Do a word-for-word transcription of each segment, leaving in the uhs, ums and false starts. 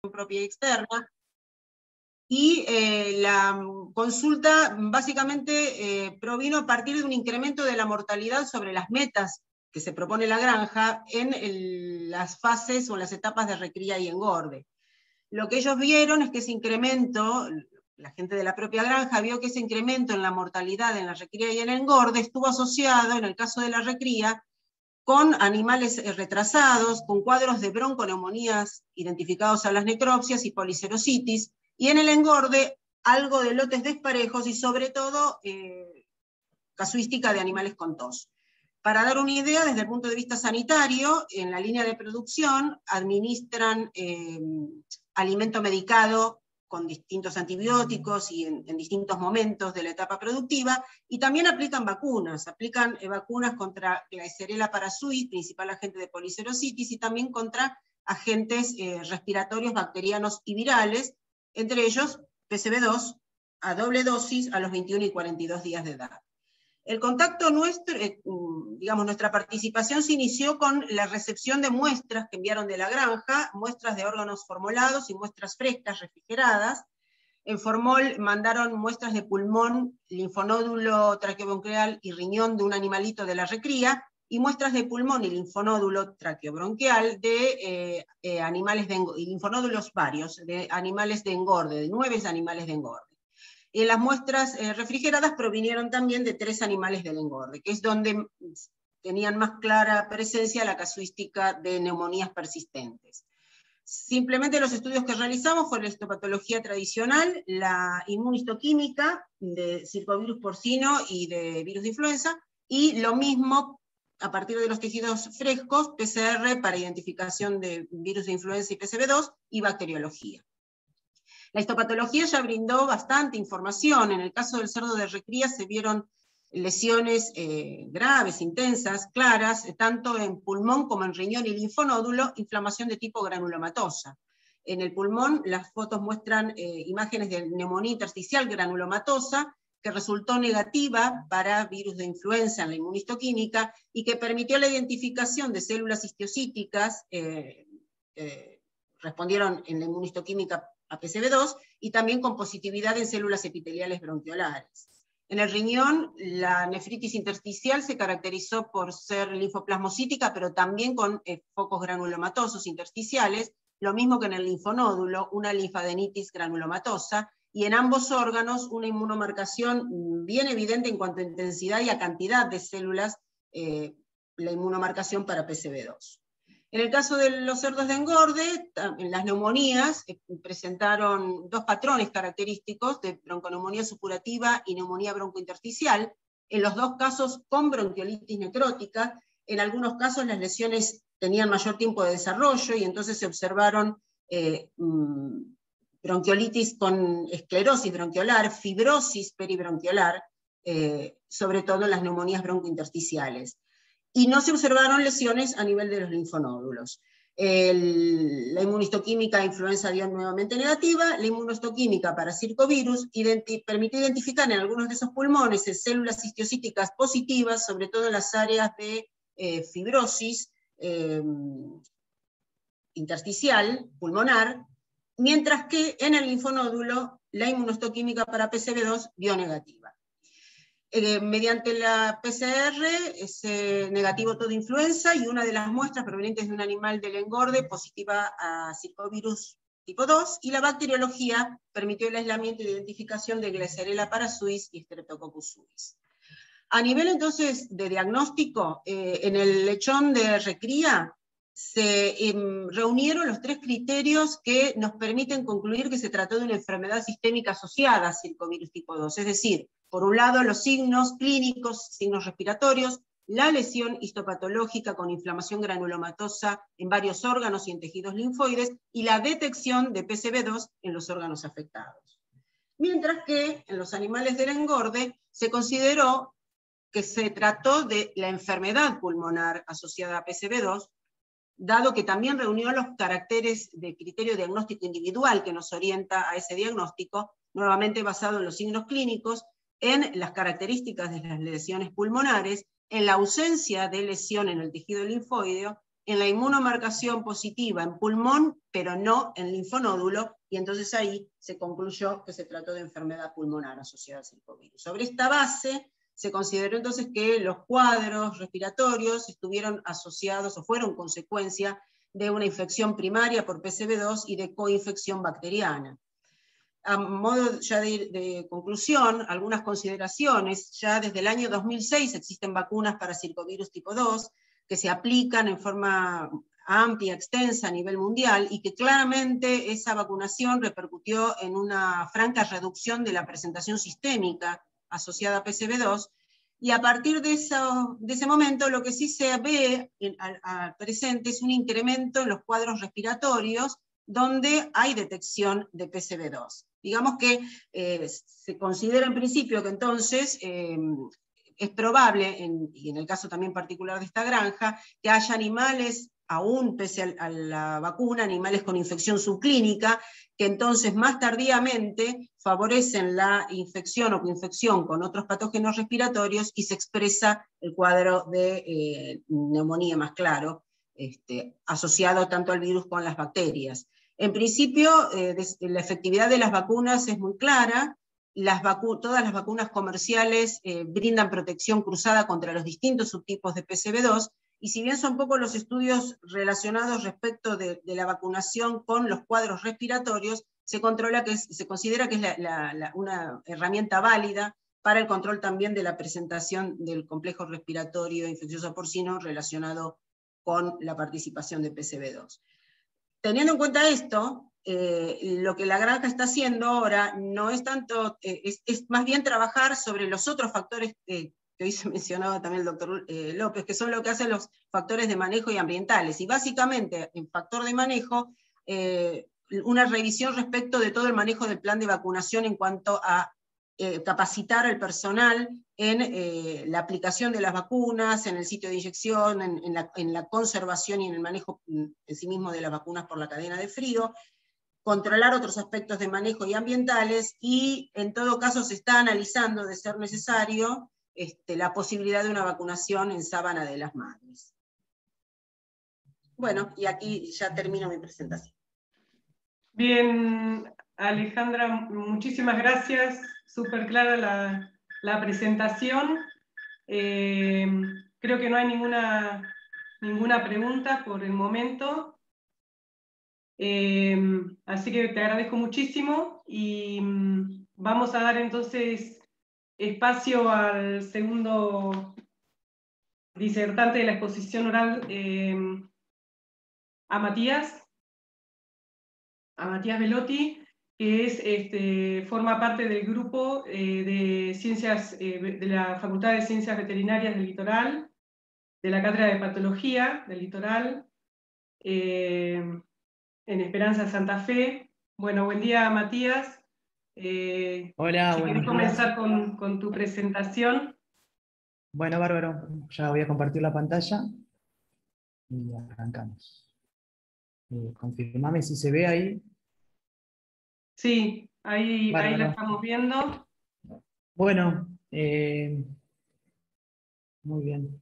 propia y externa, y eh, la consulta básicamente eh, provino a partir de un incremento de la mortalidad sobre las metas que se propone la granja en el, las fases o las etapas de recría y engorde. Lo que ellos vieron es que ese incremento, la gente de la propia granja vio que ese incremento en la mortalidad en la recría y en el engorde estuvo asociado, en el caso de la recría, con animales retrasados, con cuadros de bronconeumonías identificados a las necropsias y policerositis, y en el engorde algo de lotes desparejos y sobre todo eh, casuística de animales con tos. Para dar una idea, desde el punto de vista sanitario, en la línea de producción administran eh, alimento medicado con distintos antibióticos y en, en distintos momentos de la etapa productiva, y también aplican vacunas, aplican eh, vacunas contra Glycerella parasuis, principal agente de policerositis, y también contra agentes eh, respiratorios bacterianos y virales, entre ellos P C V dos, a doble dosis a los veintiuno y cuarenta y dos días de edad. El contacto nuestro, eh, digamos, nuestra participación se inició con la recepción de muestras que enviaron de la granja, muestras de órganos formolados y muestras frescas, refrigeradas. En Formol mandaron muestras de pulmón, linfonódulo traqueobronquial y riñón de un animalito de la recría, y muestras de pulmón y linfonódulo traqueobronquial de eh, eh, animales de y linfonódulos varios, de animales de engorde, de nueve animales de engorde. Y las muestras eh, refrigeradas provinieron también de tres animales del engorde, que es donde tenían más clara presencia la casuística de neumonías persistentes. Simplemente los estudios que realizamos fue la histopatología tradicional, la inmunistoquímica de circovirus porcino y de virus de influenza, y lo mismo a partir de los tejidos frescos, P C R para identificación de virus de influenza y P C V dos, y bacteriología. La histopatología ya brindó bastante información. En el caso del cerdo de recría se vieron lesiones eh, graves, intensas, claras, eh, tanto en pulmón como en riñón y linfonódulo, inflamación de tipo granulomatosa. En el pulmón las fotos muestran eh, imágenes de neumonía intersticial granulomatosa, que resultó negativa para virus de influenza en la inmunistoquímica y que permitió la identificación de células histiocíticas, eh, eh, respondieron en la inmunistoquímica a P C V dos, y también con positividad en células epiteliales bronquiolares. En el riñón, la nefritis intersticial se caracterizó por ser linfoplasmocítica, pero también con eh, focos granulomatosos intersticiales, lo mismo que en el linfonódulo, una linfadenitis granulomatosa, y en ambos órganos una inmunomarcación bien evidente en cuanto a intensidad y a cantidad de células, eh, la inmunomarcación para P C V dos. En el caso de los cerdos de engorde, en las neumonías eh, presentaron dos patrones característicos de bronconeumonía supurativa y neumonía broncointersticial, en los dos casos con bronquiolitis necrótica. En algunos casos las lesiones tenían mayor tiempo de desarrollo y entonces se observaron eh, bronquiolitis con esclerosis bronquiolar, fibrosis peribronquiolar, eh, sobre todo en las neumonías broncointersticiales. Y no se observaron lesiones a nivel de los linfonódulos. El, la inmunistoquímica de influenza dio nuevamente negativa, la inmunistoquímica para circovirus identi permitió identificar en algunos de esos pulmones células histiocíticas positivas, sobre todo en las áreas de eh, fibrosis eh, intersticial, pulmonar, mientras que en el linfonódulo la inmunistoquímica para P C V dos dio negativa. Eh, mediante la P C R es eh, negativo todo influenza, y una de las muestras provenientes de un animal del engorde positiva a circovirus tipo dos, y la bacteriología permitió el aislamiento y identificación de Glycerella parasuis y Streptococcus suis. A nivel entonces de diagnóstico, eh, en el lechón de recría se eh, reunieron los tres criterios que nos permiten concluir que se trató de una enfermedad sistémica asociada a circovirus tipo dos, es decir, por un lado los signos clínicos, signos respiratorios, la lesión histopatológica con inflamación granulomatosa en varios órganos y en tejidos linfoides, y la detección de P C V dos en los órganos afectados. Mientras que en los animales del engorde se consideró que se trató de la enfermedad pulmonar asociada a P C V dos, dado que también reunió los caracteres de criterio diagnóstico individual que nos orienta a ese diagnóstico, nuevamente basado en los signos clínicos, en las características de las lesiones pulmonares, en la ausencia de lesión en el tejido linfoideo, en la inmunomarcación positiva en pulmón, pero no en linfonódulo, y entonces ahí se concluyó que se trató de enfermedad pulmonar asociada al circovirus. Sobre esta base, se consideró entonces que los cuadros respiratorios estuvieron asociados o fueron consecuencia de una infección primaria por P C V dos y de coinfección bacteriana. A modo ya de, de conclusión, algunas consideraciones. Ya desde el año dos mil seis existen vacunas para circovirus tipo dos que se aplican en forma amplia, extensa a nivel mundial, y que claramente esa vacunación repercutió en una franca reducción de la presentación sistémica asociada a P C V dos, y a partir de, eso, de ese momento lo que sí se ve en, al, al presente es un incremento en los cuadros respiratorios donde hay detección de P C V dos. Digamos que eh, se considera en principio que entonces eh, es probable, en, y en el caso también particular de esta granja, que haya animales, aún pese a, a la vacuna, animales con infección subclínica, que entonces más tardíamente favorecen la infección o coinfección con otros patógenos respiratorios y se expresa el cuadro de eh, neumonía más claro, este, asociado tanto al virus como a las bacterias. En principio, eh, la efectividad de las vacunas es muy clara. Las vacu todas las vacunas comerciales eh, brindan protección cruzada contra los distintos subtipos de P C V dos, y si bien son pocos los estudios relacionados respecto de, de la vacunación con los cuadros respiratorios, se, controla que es, se considera que es la, la, la, una herramienta válida para el control también de la presentación del complejo respiratorio infeccioso porcino relacionado con la participación de P C V dos. Teniendo en cuenta esto, eh, lo que la granja está haciendo ahora no es tanto, eh, es, es más bien trabajar sobre los otros factores eh, que hoy se mencionaba también el doctor eh, López, que son lo que hacen los factores de manejo y ambientales. Y básicamente, en factor de manejo, eh, una revisión respecto de todo el manejo del plan de vacunación en cuanto a eh, capacitar al personal en eh, la aplicación de las vacunas, en el sitio de inyección, en, en, la, en la conservación y en el manejo en sí mismo de las vacunas por la cadena de frío, controlar otros aspectos de manejo y ambientales, y en todo caso se está analizando, de ser necesario, este, la posibilidad de una vacunación en sábana de las madres. Bueno, y aquí ya termino mi presentación. Bien, Alejandra, muchísimas gracias, súper clara la, la presentación. Eh, creo que no hay ninguna, ninguna pregunta por el momento. Eh, así que te agradezco muchísimo y um, vamos a dar entonces espacio al segundo disertante de la exposición oral, eh, a Matías, a Matías Velotti, que es, este, forma parte del grupo eh, de, ciencias, eh, de la Facultad de Ciencias Veterinarias del Litoral, de la Cátedra de Patología del Litoral, eh, en Esperanza Santa Fe. Bueno, buen día, Matías. Eh, Hola, si buenos querés comenzar con, con tu presentación. Bueno, bárbaro. Ya voy a compartir la pantalla y arrancamos. Eh, confirmame si se ve ahí. Sí, ahí, ahí la Bárbaro. estamos viendo. Bueno, eh, muy bien.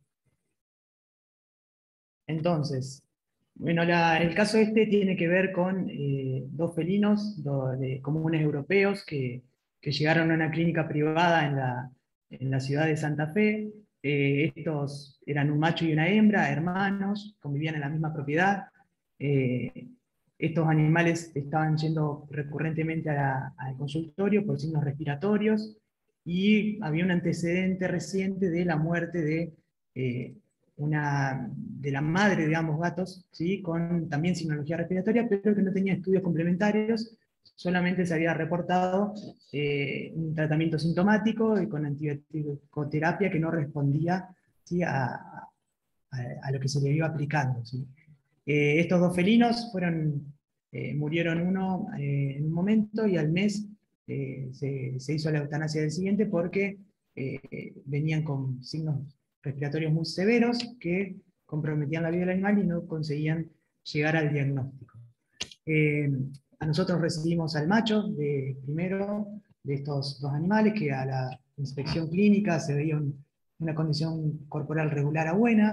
Entonces, bueno, la- el caso este tiene que ver con eh, dos felinos do- de comunes europeos que, que llegaron a una clínica privada en la, en la ciudad de Santa Fe. Eh, estos eran un macho y una hembra, hermanos, convivían en la misma propiedad. Eh, estos animales estaban yendo recurrentemente a la- al consultorio por signos respiratorios, y había un antecedente reciente de la muerte de eh, una, de la madre de ambos gatos, ¿sí? Con también signología respiratoria, pero que no tenía estudios complementarios, solamente se había reportado eh, un tratamiento sintomático y con antibiótico-terapia que no respondía, ¿sí? a, a, a lo que se le iba aplicando. ¿Sí? Eh, estos dos felinos fueron, eh, murieron uno eh, en un momento, y al mes eh, se, se hizo la eutanasia del siguiente porque eh, venían con signos respiratorios muy severos que comprometían la vida del animal y no conseguían llegar al diagnóstico. Eh, a nosotros recibimos al macho de, primero de estos dos animales, que a la inspección clínica se veía un, una condición corporal regular a buena.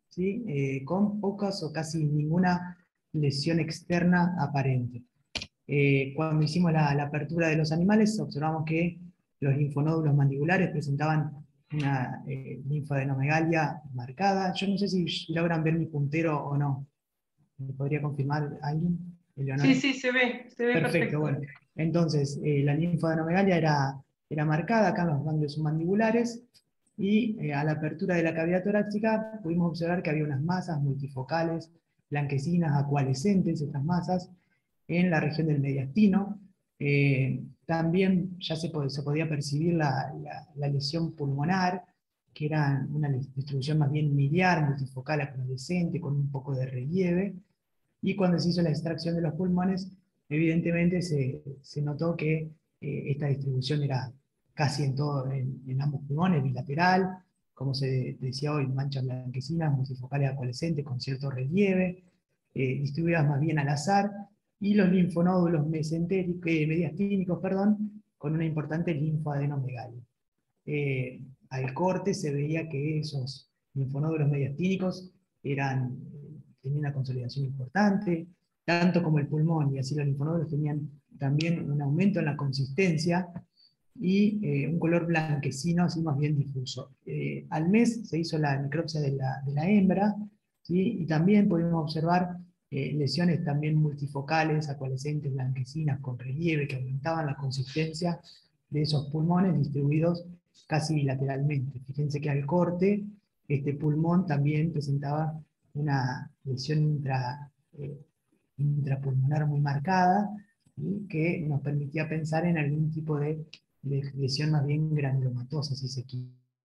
¿sí? eh, con pocas o casi ninguna lesión externa aparente. Eh, cuando hicimos la, la apertura de los animales, observamos que los linfonódulos mandibulares presentaban una eh, linfadenomegalia marcada. Yo no sé si logran ver mi puntero o no. ¿Me podría confirmar alguien? Eleonora. Sí, sí, se ve, se ve Perfecto, perfecto. bueno. Entonces, eh, la linfadenomegalia era, era marcada acá en los ganglios submandibulares, y eh, a la apertura de la cavidad torácica pudimos observar que había unas masas multifocales, blanquecinas, acualescentes, estas masas, en la región del mediastino. Eh, también ya se, pod se podía percibir la, la, la lesión pulmonar, que era una distribución más bien miliar, multifocal, acualescente, con un poco de relieve. Y cuando se hizo la extracción de los pulmones, evidentemente se, se notó que eh, esta distribución era casi en, todo, en, en ambos pulmones, bilateral, como se decía hoy, manchas blanquecinas, multifocales acualescentes con cierto relieve, eh, distribuidas más bien al azar, y los linfonódulos mesentéricos, eh, mediastínicos, perdón, con una importante linfoadenomegalia. Eh, al corte se veía que esos linfonódulos mediastínicos eran, tenían una consolidación importante, tanto como el pulmón, y así los linfonódulos tenían también un aumento en la consistencia y eh, un color blanquecino, así más bien difuso. Eh, al mes se hizo la necropsia de la, de la hembra, ¿sí? Y también pudimos observar eh, lesiones también multifocales, acualescentes, blanquecinas, con relieve, que aumentaban la consistencia de esos pulmones distribuidos casi bilateralmente. Fíjense que al corte, este pulmón también presentaba una lesión intra, eh, intrapulmonar muy marcada, ¿sí? Que nos permitía pensar en algún tipo de, de lesión más bien granulomatosa, si se quiere.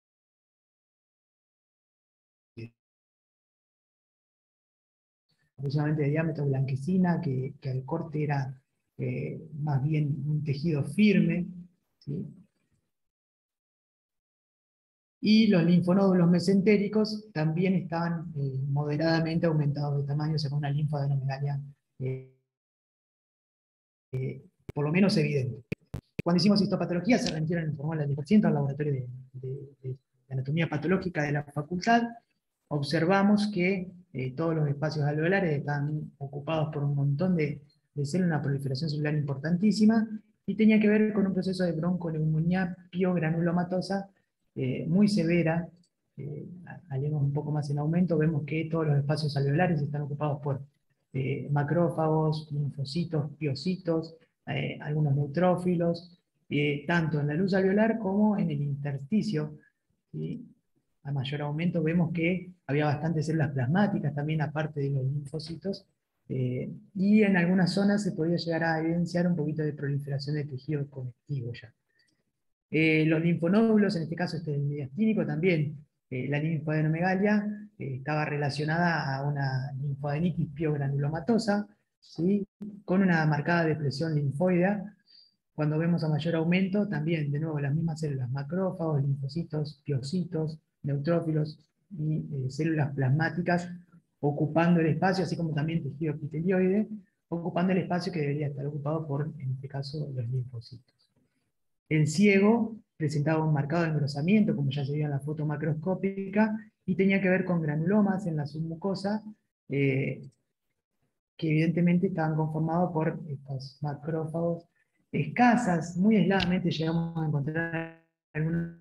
Aproximadamente de diámetro blanquecina, que, que al corte era eh, más bien un tejido firme, ¿sí? Y los linfonódulos mesentéricos también estaban eh, moderadamente aumentados de tamaño según una linfadenomegalia eh, eh, por lo menos evidente. Cuando hicimos histopatología se remitieron en formal al al laboratorio de, de, de anatomía patológica de la facultad. Observamos que eh, todos los espacios alveolares están ocupados por un montón de, de células, una proliferación celular importantísima, y tenía que ver con un proceso de bronconeumonía piogranulomatosa eh, muy severa. Eh, Haríamos un poco más en aumento, vemos que todos los espacios alveolares están ocupados por eh, macrófagos, linfocitos, piocitos, eh, algunos neutrófilos, eh, tanto en la luz alveolar como en el intersticio. ¿Sí? A mayor aumento vemos que había bastantes células plasmáticas también, aparte de los linfocitos, eh, y en algunas zonas se podía llegar a evidenciar un poquito de proliferación de tejido conectivo ya. Eh, los linfonódulos, en este caso este del mediastínico, también eh, la linfadenomegalia eh, estaba relacionada a una linfadenitis piogranulomatosa, ¿sí? Con una marcada depresión linfoidea. Cuando vemos a mayor aumento, también, de nuevo, las mismas células, macrófagos, linfocitos, piocitos, neutrófilos y eh, células plasmáticas ocupando el espacio, así como también tejido epitelioide, ocupando el espacio que debería estar ocupado por, en este caso, los linfocitos. El ciego presentaba un marcado engrosamiento, como ya se veía en la foto macroscópica, y tenía que ver con granulomas en la submucosa, eh, que evidentemente estaban conformados por estos macrófagos escasas. Muy aisladamente llegamos a encontrar algunas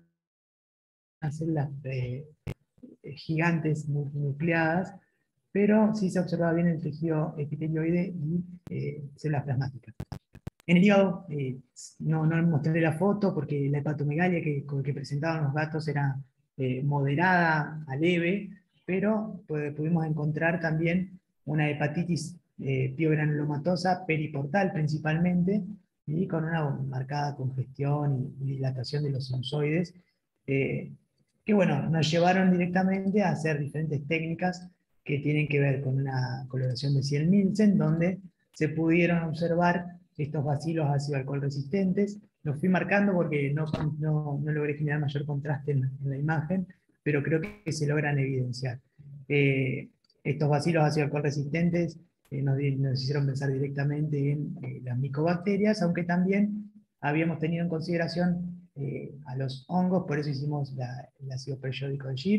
células eh, gigantes multinucleadas, pero sí se observaba bien el tejido epitelioide y eh, células plasmáticas. En el hígado, eh, no, no mostré la foto porque la hepatomegalia que, que presentaban los gatos era eh, moderada a leve, pero pues, pudimos encontrar también una hepatitis eh, piogranulomatosa periportal principalmente, y con una marcada congestión y, y dilatación de los sinusoides, eh, que bueno, nos llevaron directamente a hacer diferentes técnicas que tienen que ver con una coloración de Ziel-Nielsen, donde se pudieron observar estos bacilos ácido alcohol resistentes. Los fui marcando porque no, no, no logré generar mayor contraste en, en la imagen, pero creo que se logran evidenciar. Eh, estos bacilos ácido alcohol resistentes eh, nos, nos hicieron pensar directamente en eh, las micobacterias, aunque también habíamos tenido en consideración eh, a los hongos, por eso hicimos la, el ácido periódico de Schiff,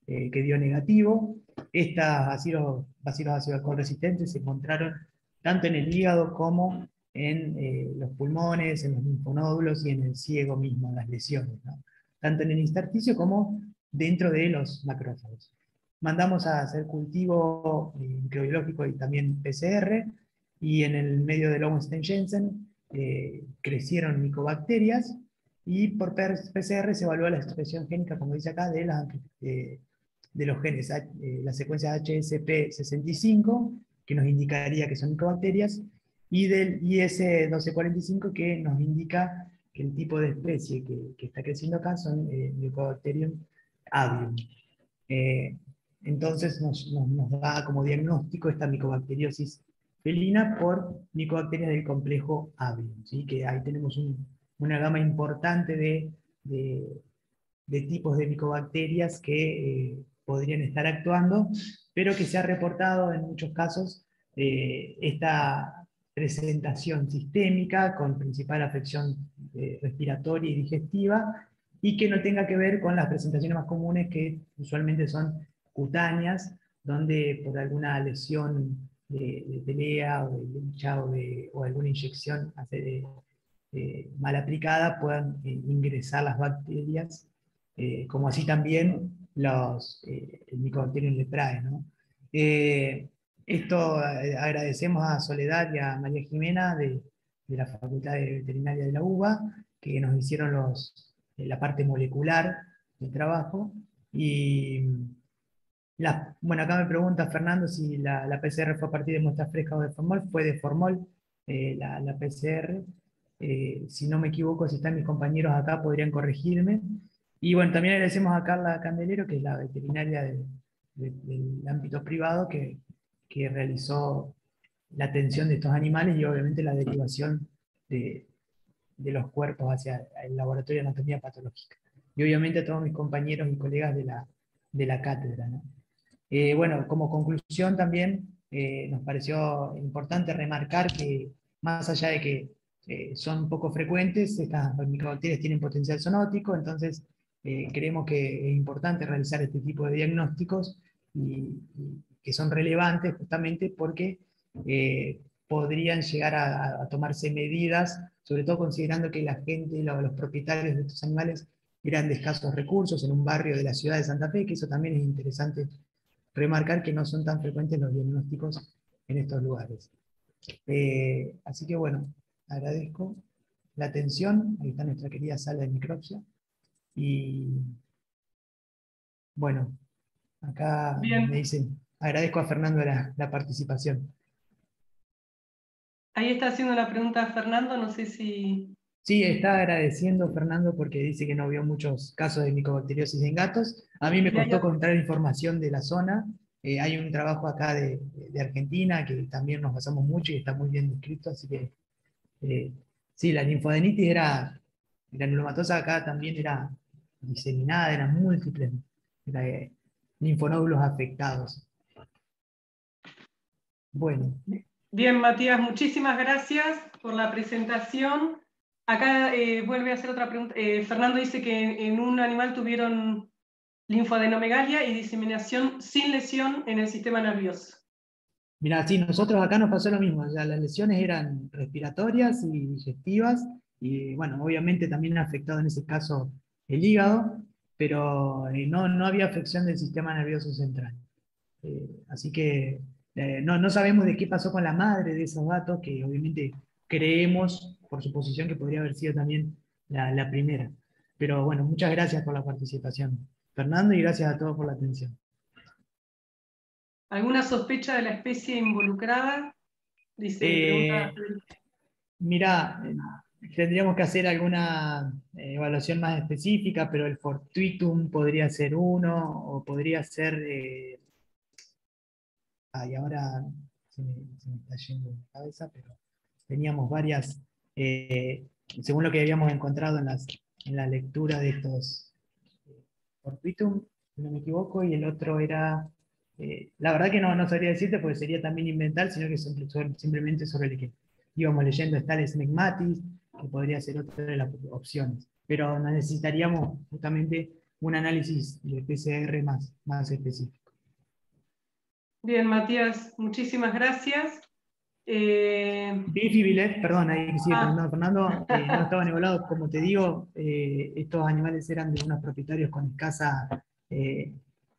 eh, que dio negativo. Estas bacilos, bacilos ácido alcohol resistentes se encontraron tanto en el hígado como en eh, los pulmones, en los linfonódulos y en el ciego mismo, en las lesiones, ¿no? Tanto en el intersticio como dentro de los macrófagos. Mandamos a hacer cultivo eh, microbiológico y también P C R, y en el medio de Lowenstein-Jensen eh, crecieron micobacterias, y por P C R se evaluó la expresión génica, como dice acá, de, la, eh, de los genes, eh, la secuencia H S P sesenta y cinco, que nos indicaría que son micobacterias, y del I S doce cuarenta y cinco, que nos indica que el tipo de especie que, que está creciendo acá son eh, Mycobacterium avium. Eh, entonces nos, nos, nos da como diagnóstico esta micobacteriosis felina por micobacterias del complejo avium, ¿sí? Que ahí tenemos un, una gama importante de, de, de tipos de micobacterias que eh, podrían estar actuando, pero que se ha reportado en muchos casos eh, esta presentación sistémica con principal afección eh, respiratoria y digestiva, y que no tenga que ver con las presentaciones más comunes, que usualmente son cutáneas, donde por alguna lesión de, de pelea o de lucha o, de, o alguna inyección de, eh, mal aplicada puedan eh, ingresar las bacterias, eh, como así también los, eh, el Mycobacterium leprae, ¿no? Eh, esto eh, agradecemos a Soledad y a María Jimena de, de la Facultad de Veterinaria de la UBA, que nos hicieron los, eh, la parte molecular del trabajo. Y la, bueno, acá me pregunta Fernando si la, la P C R fue a partir de muestras frescas o de formol. Fue de formol eh, la, la P C R. Eh, si no me equivoco, si están mis compañeros acá, podrían corregirme. Y bueno, también agradecemos a Carla Candelero, que es la veterinaria de, de, del ámbito privado, que, que realizó la atención de estos animales y obviamente la derivación de, de los cuerpos hacia el laboratorio de anatomía patológica. Y obviamente a todos mis compañeros y colegas de la, de la cátedra, ¿no? Eh, bueno, como conclusión también eh, nos pareció importante remarcar que, más allá de que eh, son poco frecuentes, estas micobacterias tienen potencial zoonótico, entonces eh, creemos que es importante realizar este tipo de diagnósticos, y, y que son relevantes justamente porque eh, podrían llegar a, a tomarse medidas, sobre todo considerando que la gente, los, los propietarios de estos animales eran de escasos recursos en un barrio de la ciudad de Santa Fe, que eso también es interesante remarcar, que no son tan frecuentes los diagnósticos en estos lugares. Eh, así que bueno, agradezco la atención. Ahí está nuestra querida sala de micropsia. Y bueno, acá Bien. me dicen, agradezco a Fernando la, la participación. Ahí está haciendo la pregunta Fernando, no sé si... Sí, está agradeciendo Fernando porque dice que no vio muchos casos de micobacteriosis en gatos. A mí me costó encontrar información de la zona. Eh, hay un trabajo acá de, de Argentina que también nos basamos mucho y está muy bien descrito, así que eh, sí, la linfadenitis era, granulomatosa acá también era diseminada, eran múltiples era, eh, linfonódulos afectados. Bueno. Bien, Matías, muchísimas gracias por la presentación. Acá eh, vuelve a hacer otra pregunta. Eh, Fernando dice que en un animal tuvieron linfadenomegalia y diseminación sin lesión en el sistema nervioso. Mira, sí, nosotros acá nos pasó lo mismo. Ya las lesiones eran respiratorias y digestivas, y bueno, obviamente también ha afectado en ese caso el hígado, pero eh, no, no había afección del sistema nervioso central. Eh, así que eh, no, no sabemos de qué pasó con la madre de esos gatos, que obviamente creemos, por suposición, que podría haber sido también la, la primera. Pero bueno, muchas gracias por la participación, Fernando, y gracias a todos por la atención. ¿Alguna sospecha de la especie involucrada? Dice, Eh, pregunta... Mira, tendríamos que hacer alguna eh, evaluación más específica, pero el fortuitum podría ser uno, o podría ser... Eh, ay, ahora se me, se me está yendo la cabeza, pero teníamos varias, eh, según lo que habíamos encontrado en, las, en la lectura de estos eh, fortuitum, si no me equivoco, y el otro era... Eh, la verdad que no, no sabría decirte, porque sería también inventar, sino que simplemente sobre el que íbamos leyendo está el smegmatis, que podría ser otra de las opciones. Pero necesitaríamos justamente un análisis de P C R más, más específico. Bien, Matías, muchísimas gracias. Eh... Bifidus, perdón, ahí que sigue ah. preguntando Fernando, eh, no estaban evaluados, como te digo, eh, estos animales eran de unos propietarios con escasa, eh,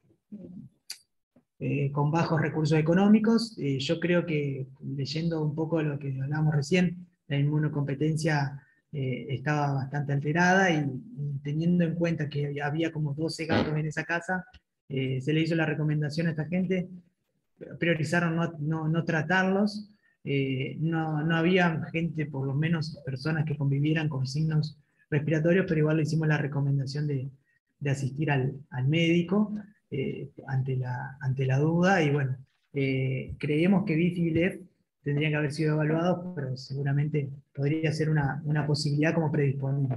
eh, con bajos recursos económicos. Eh, yo creo que, leyendo un poco lo que hablábamos recién, la inmunocompetencia eh, estaba bastante alterada, y, y teniendo en cuenta que había como doce gatos en esa casa, eh, se le hizo la recomendación a esta gente, priorizaron no, no, no tratarlos. Eh, no, no había gente, por lo menos personas que convivieran con signos respiratorios, pero igual le hicimos la recomendación de, de asistir al, al médico eh, ante, la, ante la duda, y bueno, eh, creemos que Bifidus tendrían que haber sido evaluados, pero seguramente podría ser una, una posibilidad como predisponible.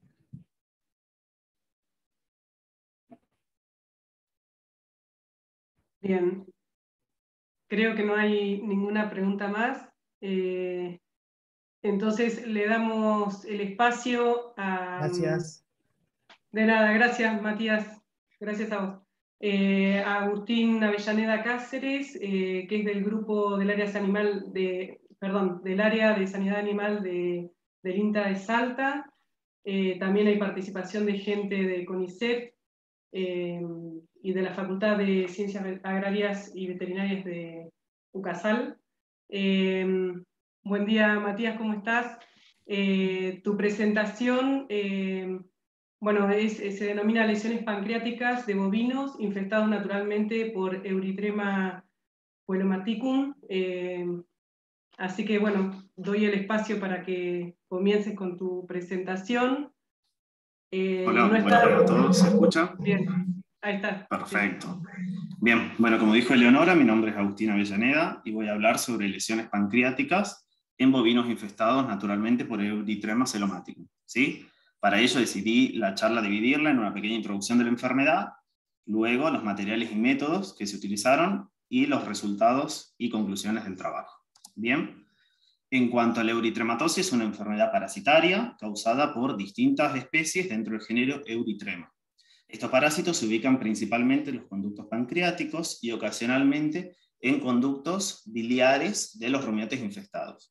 Bien. Creo que no hay ninguna pregunta más. Eh, entonces le damos el espacio a... Gracias. De nada, gracias Matías. Gracias a vos. Eh, a Agustín Avellaneda Cáceres, eh, que es del grupo del área animal de, perdón, del área de sanidad animal de, del INTA de Salta. Eh, también hay participación de gente de CONICET, Eh, y de la Facultad de Ciencias Agrarias y Veterinarias de UCASAL. Eh, buen día, Matías, ¿cómo estás? Eh, tu presentación, eh, bueno, es, se denomina lesiones pancreáticas de bovinos infectados naturalmente por Erythrema phyllomaticum. Eh, así que, bueno, doy el espacio para que comiences con tu presentación. Eh, Hola, no está... buenas a todos, ¿se escucha? Bien, ahí está. Perfecto. Bien, bueno, como dijo Eleonora, mi nombre es Agustín Avellaneda y voy a hablar sobre lesiones pancreáticas en bovinos infestados naturalmente por Erythrema phyllomaticum, ¿sí? Para ello decidí la charla dividirla en una pequeña introducción de la enfermedad, luego los materiales y métodos que se utilizaron y los resultados y conclusiones del trabajo. Bien. En cuanto a la erithrematosis, es una enfermedad parasitaria causada por distintas especies dentro del género Erythrema. Estos parásitos se ubican principalmente en los conductos pancreáticos y ocasionalmente en conductos biliares de los rumiantes infestados.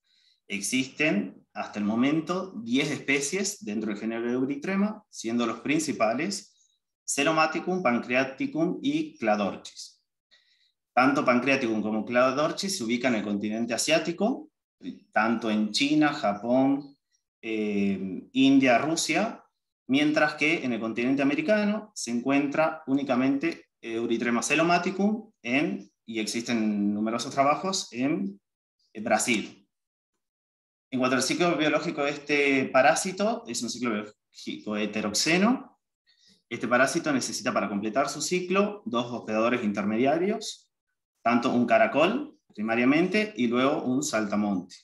Existen hasta el momento diez especies dentro del género Erythrema, siendo los principales Celomaticum, Pancreaticum y Cladorchis. Tanto Pancreaticum como Cladorchis se ubican en el continente asiático, tanto en China, Japón, eh, India, Rusia, mientras que en el continente americano se encuentra únicamente Erythrema phyllomaticum en, y existen numerosos trabajos en, en Brasil. En cuanto al ciclo biológico de este parásito, es un ciclo biológico heteroxeno. Este parásito necesita para completar su ciclo dos hospedadores intermediarios, tanto un caracol, primariamente, y luego un saltamonte.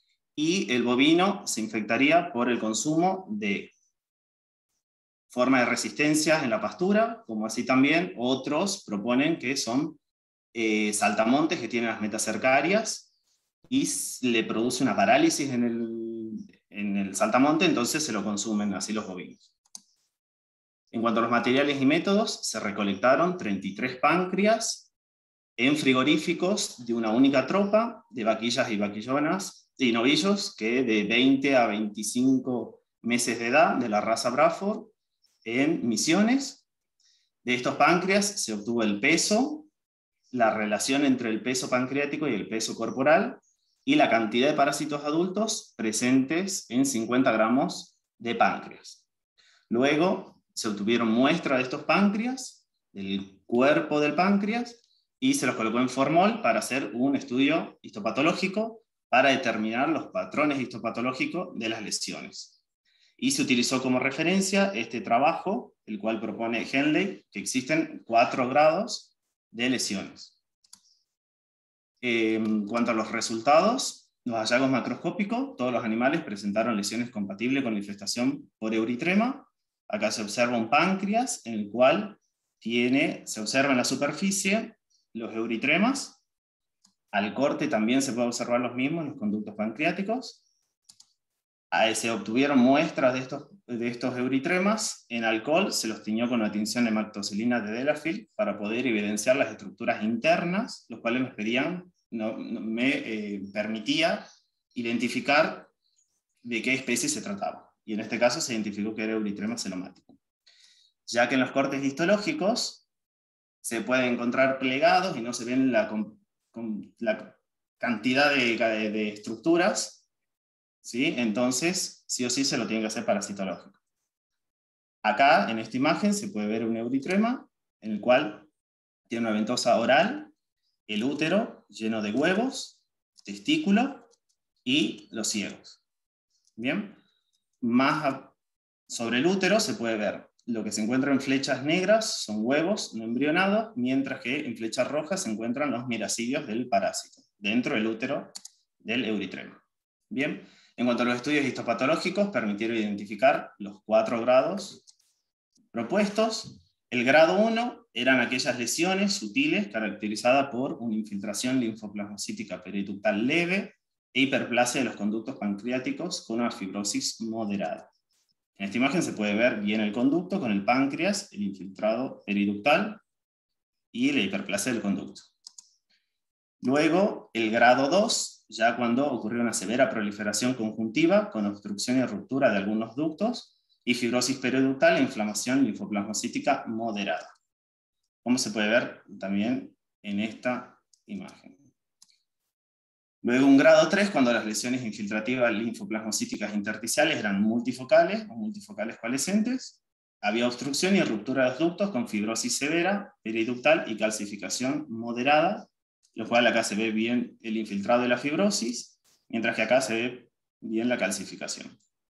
Y el bovino se infectaría por el consumo de formas de resistencia en la pastura, como así también otros proponen que son eh, saltamontes que tienen las metacercarias y le produce una parálisis en el, en el saltamonte, entonces se lo consumen así los bovinos. En cuanto a los materiales y métodos, se recolectaron treinta y tres páncreas en frigoríficos de una única tropa de vaquillas y vaquillonas y novillos que de veinte a veinticinco meses de edad de la raza Braford en Misiones. De estos páncreas se obtuvo el peso, la relación entre el peso pancreático y el peso corporal y la cantidad de parásitos adultos presentes en cincuenta gramos de páncreas. Luego se obtuvieron muestras de estos páncreas, del cuerpo del páncreas, y se los colocó en formol para hacer un estudio histopatológico para determinar los patrones histopatológicos de las lesiones. Y se utilizó como referencia este trabajo, el cual propone Henley, que existen cuatro grados de lesiones. En cuanto a los resultados, los hallazgos macroscópicos, todos los animales presentaron lesiones compatibles con la infestación por Erythrema. Acá se observa un páncreas en el cual tiene, se observa en la superficie los erythremas. Al corte también se puede observar los mismos en los conductos pancreáticos. se obtuvieron muestras de estos, de estos euritremas en alcohol, se los tiñó con una tinción de hematoxilina de Delafield para poder evidenciar las estructuras internas, los cuales me, pedían, no, no, me eh, permitía identificar de qué especie se trataba. Y en este caso se identificó que era euritrema celomático. Ya que en los cortes histológicos se pueden encontrar plegados y no se ven la, con, con la cantidad de, de, de estructuras, ¿sí? Entonces, sí o sí se lo tienen que hacer parasitológico. Acá, en esta imagen, se puede ver un euritrema, en el cual tiene una ventosa oral, el útero lleno de huevos, testículo y los ciegos. Bien, más a, sobre el útero se puede ver lo que se encuentra en flechas negras, son huevos no embrionados, mientras que en flechas rojas se encuentran los miracidios del parásito, dentro del útero del euritrema. Bien. En cuanto a los estudios histopatológicos, permitieron identificar los cuatro grados propuestos. El grado uno eran aquellas lesiones sutiles caracterizadas por una infiltración linfoplasmocítica periductal leve e hiperplasia de los conductos pancreáticos con una fibrosis moderada. En esta imagen se puede ver bien el conducto con el páncreas, el infiltrado periductal y la hiperplasia del conducto. Luego, el grado dos, ya cuando ocurrió una severa proliferación conjuntiva con obstrucción y ruptura de algunos ductos, y fibrosis periductal e inflamación linfoplasmocítica moderada, como se puede ver también en esta imagen. Luego un grado tres, cuando las lesiones infiltrativas linfoplasmocíticas intersticiales eran multifocales o multifocales coalescentes, había obstrucción y ruptura de los ductos con fibrosis severa, periductal y calcificación moderada, lo cual acá se ve bien el infiltrado de la fibrosis, mientras que acá se ve bien la calcificación.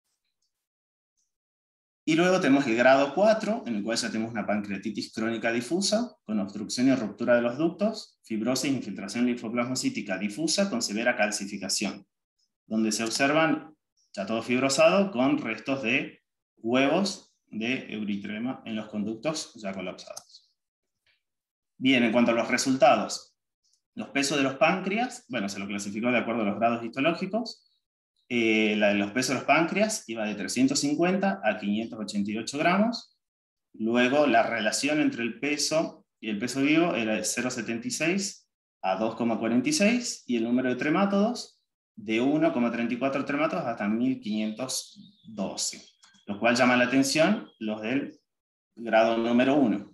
Y luego tenemos el grado cuatro, en el cual ya tenemos una pancreatitis crónica difusa, con obstrucción y ruptura de los ductos, fibrosis e infiltración linfoplasmocítica difusa con severa calcificación, donde se observan ya todo fibrosado con restos de huevos de euritrema en los conductos ya colapsados. Bien, en cuanto a los resultados, los pesos de los páncreas, bueno, se lo clasificó de acuerdo a los grados histológicos. Eh, la de los pesos de los páncreas iba de trescientos cincuenta a quinientos ochenta y ocho gramos. Luego la relación entre el peso y el peso vivo era de cero coma setenta y seis a dos coma cuarenta y seis, y el número de tremátodos de uno coma treinta y cuatro tremátodos hasta mil quinientos doce, lo cual llama la atención los del grado número uno.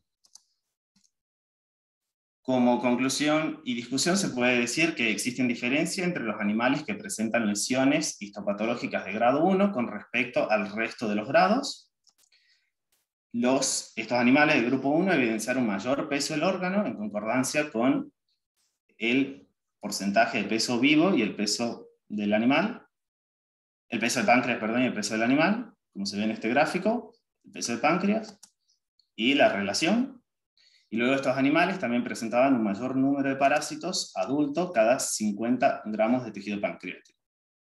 Como conclusión y discusión se puede decir que existen diferencias entre los animales que presentan lesiones histopatológicas de grado uno con respecto al resto de los grados. Los, estos animales del grupo uno evidenciaron un mayor peso del órgano en concordancia con el porcentaje de peso vivo y el peso del animal, el peso del páncreas, perdón, y el peso del animal, como se ve en este gráfico, el peso del páncreas y la relación. Y luego estos animales también presentaban un mayor número de parásitos adultos cada cincuenta gramos de tejido pancreático.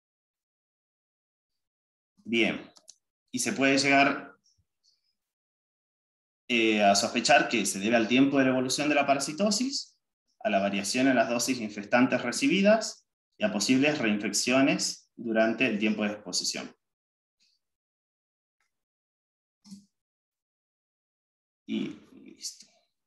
Bien, y se puede llegar eh, a sospechar que se debe al tiempo de la evolución de la parasitosis, a la variación en las dosis infestantes recibidas y a posibles reinfecciones durante el tiempo de exposición. Y listo.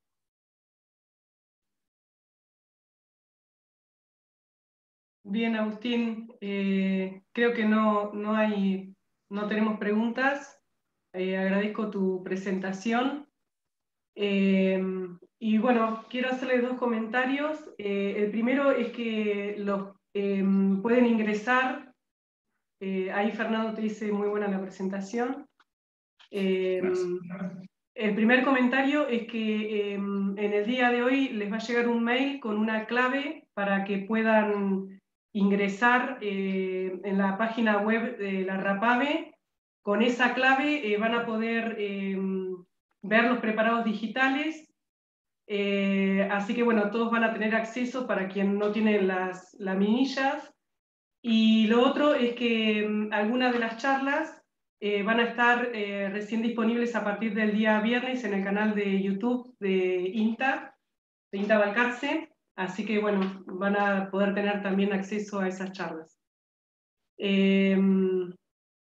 Bien, Agustín, eh, creo que no, no, hay, no tenemos preguntas. Eh, agradezco tu presentación. Eh, y bueno, quiero hacerle dos comentarios. Eh, el primero es que los, eh, pueden ingresar. Eh, ahí Fernando te dice muy buena la presentación. Eh, el primer comentario es que eh, en el día de hoy les va a llegar un mail con una clave para que puedan ingresar eh, en la página web de la RAPAVE. Con esa clave eh, van a poder eh, ver los preparados digitales. Eh, así que bueno, todos van a tener acceso para quien no tiene las laminillas. Y lo otro es que um, algunas de las charlas eh, van a estar eh, recién disponibles a partir del día viernes en el canal de YouTube de INTA, de INTA Balcarce. Así que bueno, van a poder tener también acceso a esas charlas. Eh,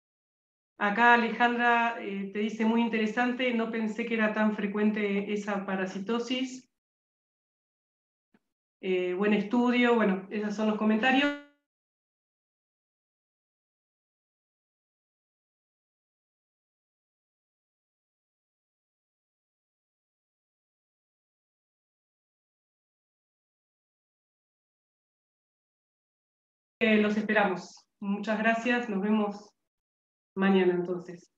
Acá Alejandra eh, te dice muy interesante, no pensé que era tan frecuente esa parasitosis. Eh, buen estudio, bueno, esos son los comentarios. Eh, los esperamos. Muchas gracias, nos vemos mañana entonces.